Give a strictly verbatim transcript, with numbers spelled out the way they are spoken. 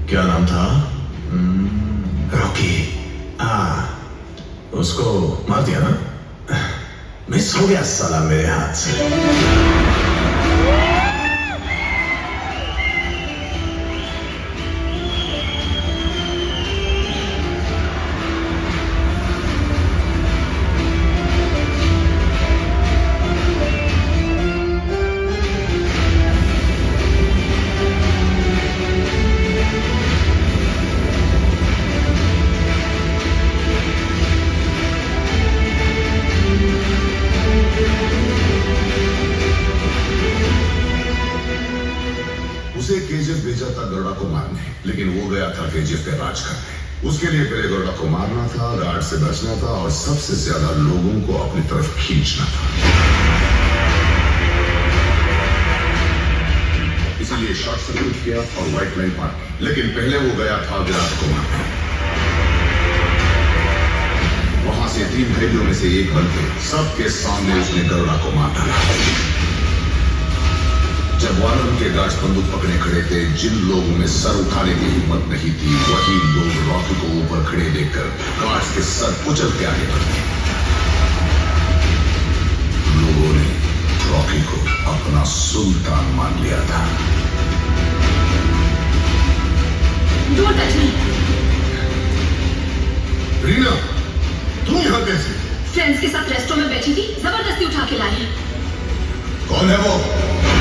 क्या नाम था? रॉकी। हाँ, उसको मार दिया ना? मिस हो गया साला मेरे हाथ से। उसे केजीएफ भेजा था गरुड़ा को मारने, लेकिन वो गया था केजीएफ पे राज करने। उसके लिए पहले गरुड़ा को मारना था, गार्ड से बचना था और सबसे ज्यादा लोगों को अपनी तरफ खींचना था। इसलिए शॉर्ट सर्किट किया और व्हाइट लाइन पार की। लेकिन पहले वो गया था विराट को मारने। वहां से तीन भाइयों में से एक बनके सबके सामने उसने गरुड़ा को मार डाला। जब वानर के गार्ड्स बंदूक पकड़े खड़े थे, जिन लोगों में सर उठाने की हिम्मत नहीं थी, वही लोग रॉकी को ऊपर खड़े देखकर गार्ड्स के सर कुचल के आगे बढ़े। लोगों ने रॉकी को अपना सुल्तान मान लिया था। Don't touch me. रीना, तुम यहां कैसे? फ्रेंड्स के साथ रेस्टोरेंट में बैठी थी, जबरदस्ती उठा के लाई। कौन है वो?